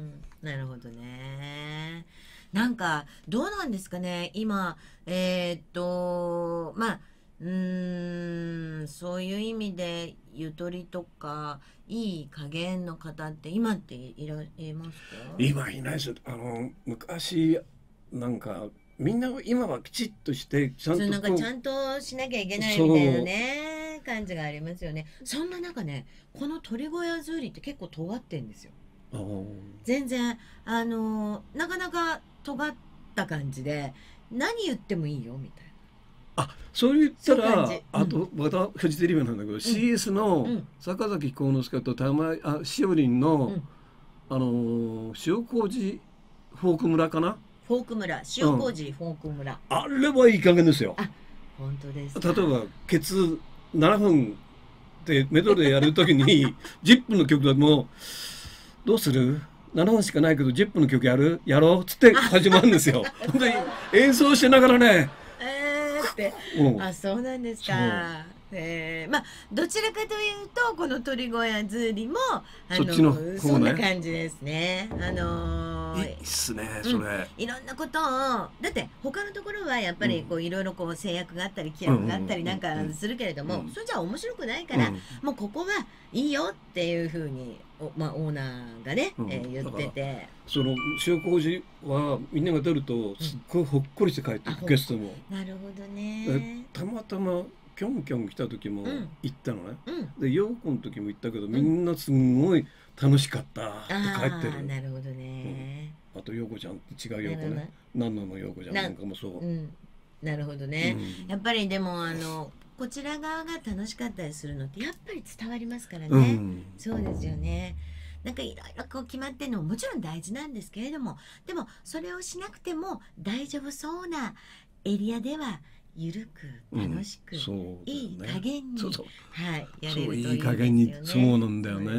なるほどね。なんかどうなんですかね今えー、っとまあうーんそういう意味でゆとりとかいい加減の方って今っていらいますか？ 今いないです。あの昔なんかみんな今はきちっとしてちゃんとなんかちゃんとしなきゃいけないみたいなね感じがありますよね。そんな中ねこの鳥越アズーリって結構尖ってんですよ。全然あのなかなか尖った感じで何言ってもいいよみたいな。 あそう言ったら、うん、あとまたフジテレビなんだけど、うん、シーエス の坂崎幸之助と玉井あしおりんの、うん、あの塩麹フォーク村かな。 フォーク村塩麹フォーク村、うん、 あれはいい加減ですよ。 あ本当ですか。例えばケツななふんでメドレーやるときにじゅっぷんの曲でもどうするななふんしかないけどじゅっぷんの曲やるやろうっつって始まるんですよ。本当に演奏しながらねうん、あそうなんですか。えー、まあどちらかというとこの鳥越アズーリもあのそっちの方ねそんな感じですね。あのー、 いいっすねそれ、うん、 いろんなことをだって他のところはやっぱりこういろいろこう制約があったり規約があったりなんかするけれども、うん、それじゃ面白くないから、うん、もうここはいいよっていうふうにお、まあ、オーナーがね、うんえー、言っててその塩麹はみんなが出るとすっごいほっこりして帰ってくる、ゲストも。 なるほどね。 たまたまキョンキョン来た時も行ったのね、うん、で陽子の時も行ったけどみんなすごい楽しかったって帰ってる、 うん、なるほどね、 うん、あと陽子ちゃんって違う陽子ね何なの陽子ちゃんなんかもそう、 うん、なるほどね、うん、やっぱりでもあのこちら側が楽しかったりするのってやっぱり伝わりますからね、うん、そうですよね。なんかいろいろこう決まってるのももちろん大事なんですけれどもでもそれをしなくても大丈夫そうなエリアではゆるく楽しく、うんね、いい加減にそうそう、 はい、やれるといいですよね。 いい加減にそうなんだよね。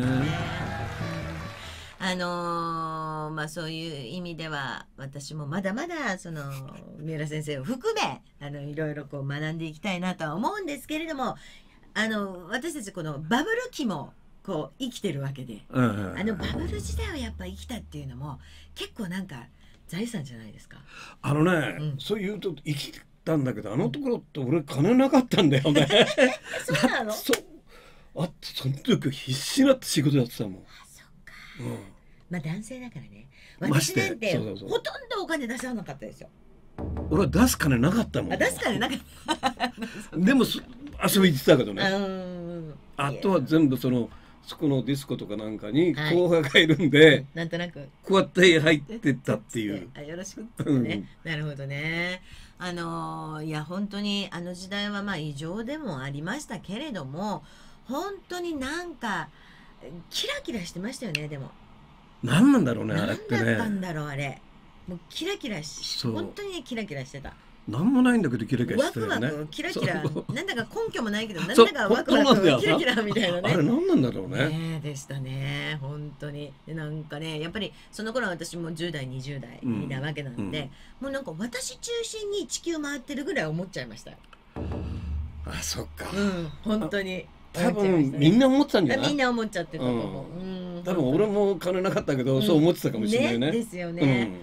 あのー、まあそういう意味では私もまだまだその三浦先生を含めあのいろいろこう学んでいきたいなとは思うんですけれどもあの私たちこのバブル期もこう生きてるわけで、うんうんうん、あのバブル時代をやっぱ生きたっていうのも結構なんか財産じゃないですか。 あのね、うん、そう言うと生きたんだけどあのところって俺金なかったんだよね。 そうなの？ そうあその時必死になって仕事やってたもん。あそっか、うん、まあ男性だからね私なんてそうそうそうほとんどお金出さなかったですよ。 俺は出す金なかったもん。 あ出す金なかったでも遊びに行ってたけどね。あとは全部そのそこのディスコとかなんかに後輩がいるんで、はい、 なんとなくこうやって入ってったっていう。 あよろしくってね、うん、なるほどね。あのー、いや本当にあの時代はまあ異常でもありましたけれども本当になんかキラキラしてましたよね。でも何なんだろうねあれってね。 何だったんだろうあれ。もうキラキラし本当に、ね、キラキラしてた。 なんもないんだけどキラキラしてたよね。 ワクワクキラキラなんだか根拠もないけどなんだかワクワクキラキラみたいなね。 あれ何なんだろうね。 ねでしたね本当に。でなんかねやっぱりその頃は私もじゅう代にじゅう代なわけなんで、うんうん、もうなんか私中心に地球回ってるぐらい思っちゃいました。 あそっか。 うん本当に。 多分みんな思ってたんじゃない？ みんな思っちゃってたと思う。 うん、多分俺も金なかったけど、うん、そう思ってたかもしれないね。 ねですよね。うん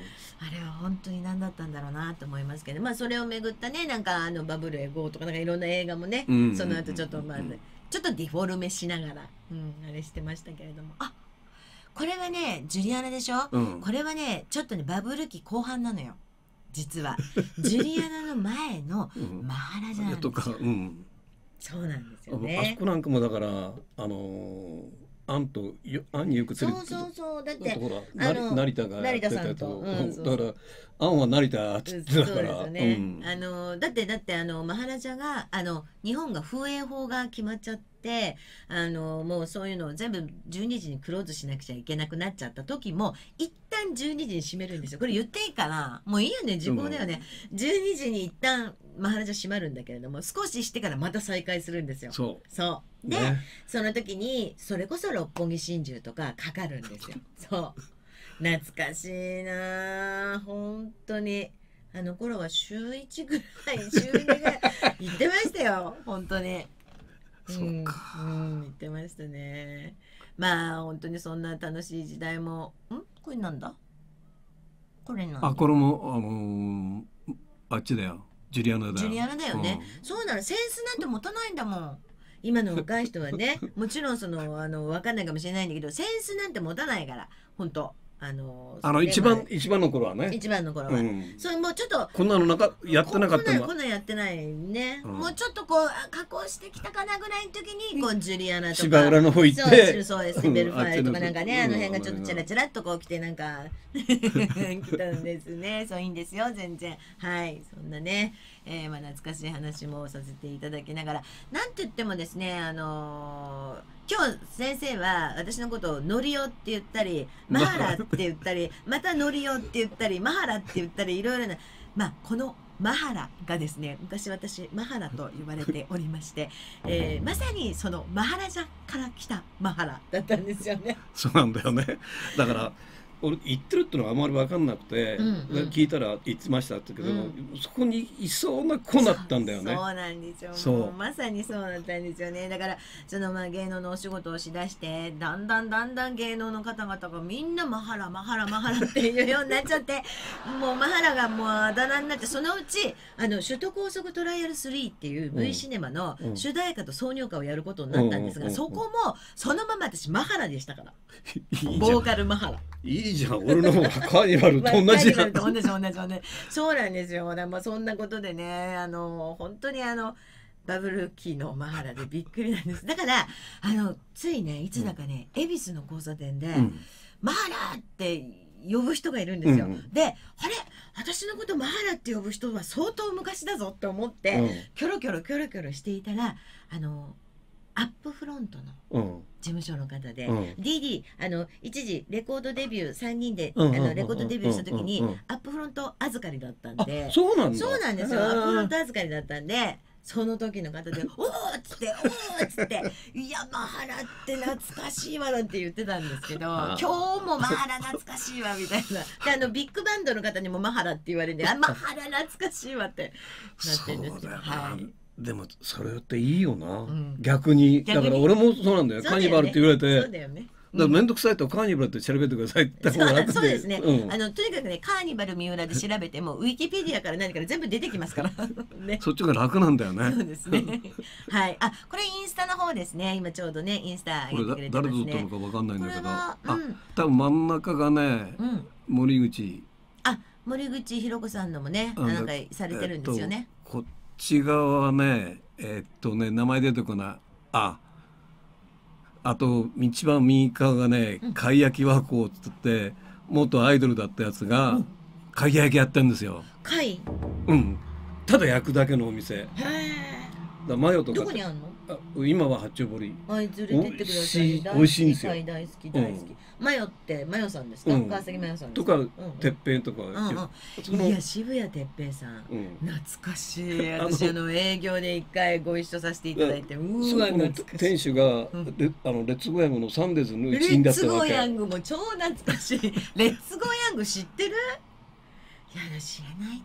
あれは本当に何だったんだろうなと思いますけど、まあそれをめぐったね、なんかあのバブルへゴーとかなんかいろんな映画もね、うん、その後ちょっとまあ、ね、ちょっとディフォルメしながら、うん、あれしてましたけれども、あ、これはねジュリアナでしょ、うん、これはねちょっとねバブル期後半なのよ実は。ジュリアナの前のマハラジャなんですよ、うん、そうなんですよね。 あそこなんかもだからあのーアンとアンによく連れてそうそうそうだってほらあの成田が成田さんと、 うん、だからアンは成田って言ってたから、 そうですよね、うん、あのだってだってあのマハラジャがあの日本が風営法が決まっちゃってあのもうそういうのを全部じゅうにじにクローズしなくちゃいけなくなっちゃった時も一旦じゅうにじに閉めるんですよ。これ言っていいかな、もういいよね時効だよね、うん、じゅうにじに一旦マハラジャ閉まるんだけれども少ししてからまた再開するんですよ。 そうそうで、ね、その時にそれこそ六本木心中とかかかるんですよ。そう懐かしいな本当に。あの頃は週いちぐらい週にぐらい行ってましたよ本当に。 そうか、 うん、うん、言ってましたね。まあ本当にそんな楽しい時代も。んこれなんだこれなんだ。 あ、これもあのー、あっちだよジュリアナだよ。 ジュリアナだよね、うん、そうなの。センスなんて持たないんだもん今の若い人はね。もちろんそのあの分かんないかもしれないんだけどセンスなんて持たないから本当。あのあの一番一番の頃はね。 一番の頃は、うん、それもうちょっとこんなのなんかやってなかったの。こんなやってないね、うん。もうちょっとこう加工してきたかなぐらいの時にこうジュリアナとか芝浦の方行って、 そうですベルファイルとかなんかね、うん、あの辺がちょっとチラチラっとこう来てなんか来たんですね。そういいんですよ全然。はいそんなね、えー、まあ懐かしい話もさせていただきながら、なんと言ってもですねあのー。今日先生は私のことをノリオって言ったりマハラって言ったりまたノリオって言ったりマハラって言ったりいろいろな、まあこのマハラがですね昔私マハラと呼ばれておりまして、えー、まさにそのマハラジャから来たマハラだったんですよね。 そうなんだよね。だから俺言ってるってのはあまり分かんなくて、うんうん、聞いたら言ってましたってけど、うん、そこにいそうな子だったんだよね。 そうなんですよ。もうまさにそうだったんですよね。だからそのまあ芸能のお仕事をしだしてだんだんだんだん芸能の方々がみんなマハラマハラマハラっていうようになっちゃってもうマハラがもうあだ名になって、そのうちあの首都高速トライアルスリーっていう V シネマの主題歌と挿入歌をやることになったんですが、そこもそのまま私マハラでしたからボーカルマハラ。 いいじゃん俺の方がカーニバルと同じだ同じ同じ同じそうなんですよ。まあそんなことでねあの本当にあのバブル期のマハラでびっくりなんです。だからあのついねいつだかね、うん、恵比寿の交差点で、うん、マハラって呼ぶ人がいるんですよ、うん、であれ私のことマハラって呼ぶ人は相当昔だぞって思って、うん、キョロキョロキョロキョロしていたらあのアップフロントの事務所の方で、うん、ディーディー あの一時レコードデビューさんにんで、うん、あのレコードデビューした時に、うん、アップフロント預かりだったんで。 そうなんだ。 そうなんですよ。アップフロント預かりだったんでその時の方で「おー!」っつって「おー!」っつって「いやマハラって懐かしいわ」なんて言ってたんですけど「今日もマハラ懐かしいわ」みたいな。であのビッグバンドの方にもマハラって言われて「あマハラ懐かしいわ」ってなってるんですけど、はい。 でもそれっていいよな、うん、逆にだから俺もそうなんだよ。カーニバルって言われてそうだよね。 だから面倒くさいとカーニバルって調べてくださいってそうそうですね、うん、あのとにかくねカーニバル三浦で調べてもウィキペディアから何から全部出てきますからね、 そっちが楽なんだよね。 そうですねはい。あこれインスタの方ですね。今ちょうどねインスタ上げてくれてますね。 誰撮ったのか分かんないんだけど、うん、あ多分真ん中がね、うん、森口あ森口博子さんのもねなんかされてるんですよね、 えっと、こっち側はねえー、っとね名前出てこない。ああと一番右側がね貝焼き和光っつって元アイドルだったやつが貝焼きやってるんですよ。 貝うんただ焼くだけのお店。へえ。 だマヨとかどこにあるの？ あ今は八丁堀。 あいずれてってください。 美味しいんですよ。 大好き大好き。マヨってマヨさんですか？川崎マヨさんですか？とか鉄平とか。 いや渋谷鉄平さん懐かしい。私あの営業で一回ご一緒させていただいて、うわ懐かしい。 店主があのレッツゴーヤングのサンデーズの一員だったわけ。 レッツゴーヤングも超懐かしい。レッツゴーヤング知ってる？いや知らないって。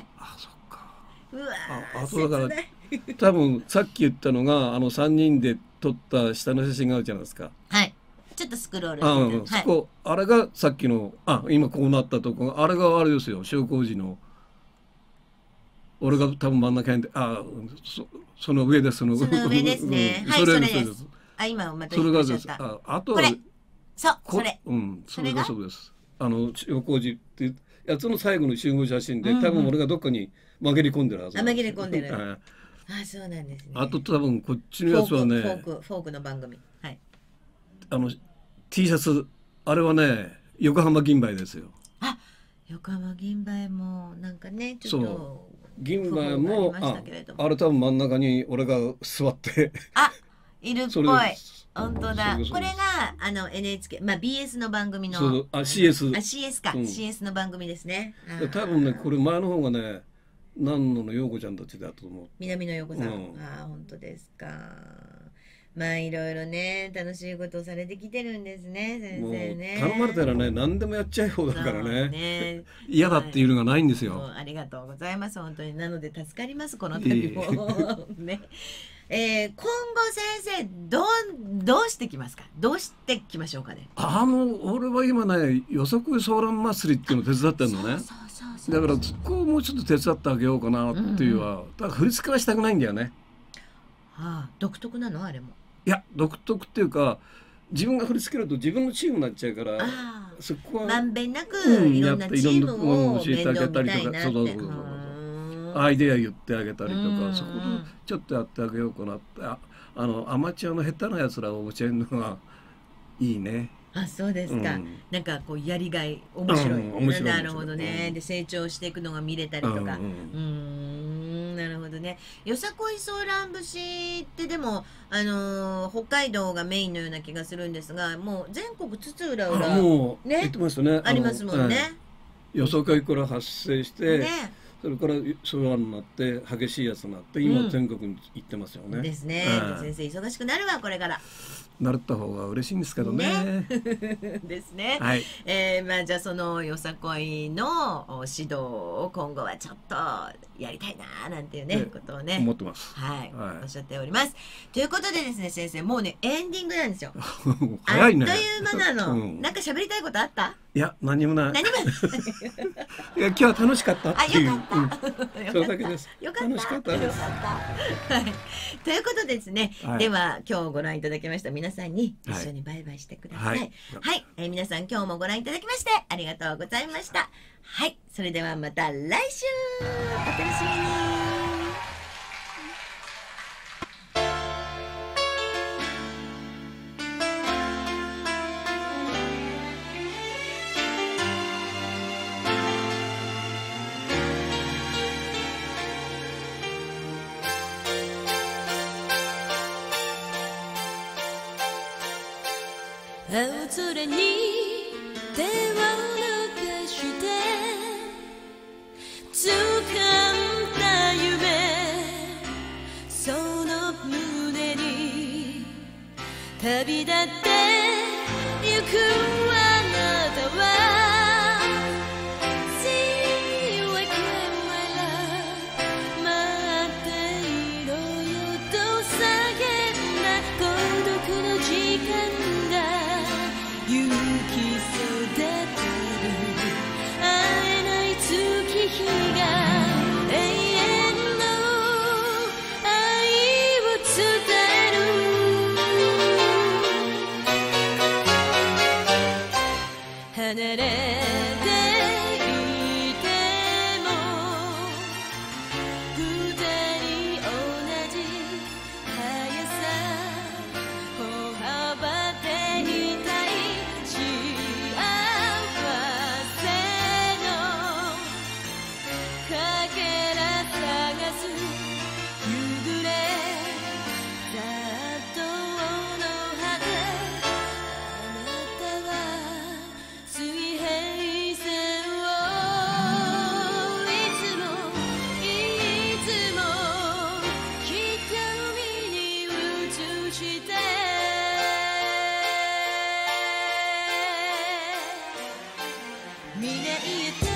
あそっか。 うわあとだから多分さっき言ったのがあのさんにんで撮った下の写真があるじゃないですか。 はい。 ちょっとスクロールして、あ、そこ、はい、あれがさっきの、あ、今こうなったとこ、あれがあれですよ、塩麹の。俺が多分真ん中辺で、あ、そ、その上です、そのその上ですね。はい、それです。あ、今またそれがです。あ、あとは、 そう、それ。 うん、それがそうです。あの塩麹っていうやつの最後の集合写真で、多分俺がどっかに紛れ込んでるはず。 あ、紛れ込んでる。あ、そうなんですね。 あと多分こっちのやつはね、 フォーク、フォークの番組。はい。 あの T シャツ、あれはね、横浜銀杯ですよ。 あ、横浜銀杯もなんかね、ちょっと銀杯も、あ、あれ多分真ん中に俺が座って。 あ、いるっぽい。本当だ。これがあの エヌエイチケー、まあ ビーエス の番組の。 そう、あ シーエス。 あ シーエス か、うん、シーエス の番組ですね。 多分ね、これ前の方がね、南野の陽子ちゃんたちだと思う。 南野陽子さん。うん、ああ、本当ですか。まあいろいろね、楽しいことをされてきてるんですね、先生ね。 頼まれたらね、何でもやっちゃい方だからね。ね嫌だっていうのがないんですよ。 ありがとうございます、本当に。なので助かります、この度も。ね。えー、今後先生どうどうしてきますか。どうしてきましょうかね。 あの俺は今ね、よさこいソーラン祭りっていうのを手伝ってるのね。だからそこをもうちょっと手伝ってあげようかなっていうは、うんうん、だから振り付けはしたくないんだよね。 はあ、独特なのあれも。 いや、独特っていうか、自分が振り付けると自分のチームになっちゃうから、 そこはまんべんなくいろんなチームを教えてあげたりとか、そうそうそうそう。 アイデア言ってあげたりとか、そこでちょっとやってあげようかなって、あ、あのアマチュアの下手なやつらを教えるのがいいね。 あ、そうですか。うん、なんかこうやりがい面白い。うん、面白い。なるほどね。うん、で成長していくのが見れたりとか。うん、うん、なるほどね。よさこいソーラン節ってでもあのー、北海道がメインのような気がするんですが、もう全国津々浦々 もうね、言ってますね。 ありますもんね。はい、 よさこいから発生して。ね、それからソーランになって激しいやつになって今全国に行ってますよね。 うん、ですね。先生忙しくなるわこれから。 なった方が嬉しいんですけどね。 ねですね。 はい。 えー、まあじゃあそのよさこいの指導を今後はちょっとやりたいななんていうねことをね思ってます。 はい。はい、おっしゃっております。ということでですね先生もうねエンディングなんですよ。 早いね。 あっという間なの。うん、なんか喋りたいことあった？ いや何もない。 何もない。 いや今日は楽しかったっていう。 あよかった。 うん、それだけです。 よかった。 楽しかったです。 はい。ということでですね。はい、では今日ご覧いただきました皆さんに一緒にバイバイしてください。はい。はい、えー、皆さん今日もご覧いただきましてありがとうございました。はい。それではまた来週お楽しみに。 青空に手を伸ばして掴んだ夢その胸に旅立ってゆくあなたは See you again my love 待っていろよと叫んだ孤独の時間行きそうだけど会えない月日が永遠の愛を伝える離れていても二人同じ速さ歩幅でいたい見ない